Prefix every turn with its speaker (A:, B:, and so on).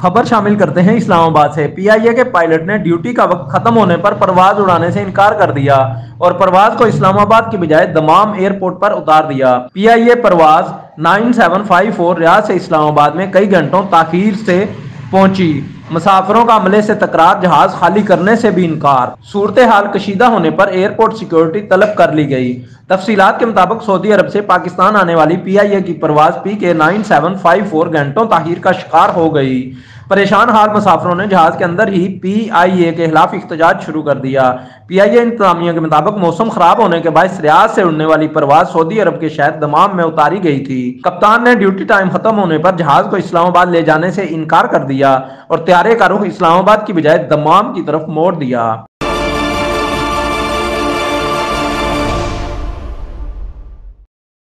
A: خبر شامل کرتے ہیں اسلام آباد سے۔ پی آئی اے کے پائلٹ نے ڈیوٹی کا وقت ختم ہونے پر پرواز اڑانے سے انکار کر دیا اور پرواز کو اسلام آباد کی بجائے دمام ایئرپورٹ پر اتار دیا۔ پی آئی اے پرواز 9754 ریاض سے اسلام آباد میں کئی گھنٹوں تاخیر سے پہنچی۔ مسافروں کا عملے سے تکرار، جہاز خالی کرنے سے بھی انکار۔ صورتحال کشیدہ ہونے پر ایئرپورٹ سیکیورٹی طلب کر لی گئی۔ تفصیلات کے مطابق سعودی عرب سے پاکستان آنے والی پی آئی اے کی پرواز PK 9754 گھنٹوں تاخیر کا شکار ہو گئی۔ پریشان حال مسافروں نے جہاز کے اندر ہی پی آئی اے کے خلاف احتجاج شروع کر دیا۔ پی آئی اے انتظامیہ کے مطابق موسم خراب ہونے کے باعث ریاض سے اڑنے والی پرواز سعودی عرب کے شہر دمام میں اتاری گئی تھی۔ کپتان نے ڈیوٹی ٹائم ختم ہونے پر جہاز کو اسلام آباد لے جانے سے انکار کر دیا اور طیارے کا رخ اسلام آباد کی بجائے دمام کی طرف موڑ دیا۔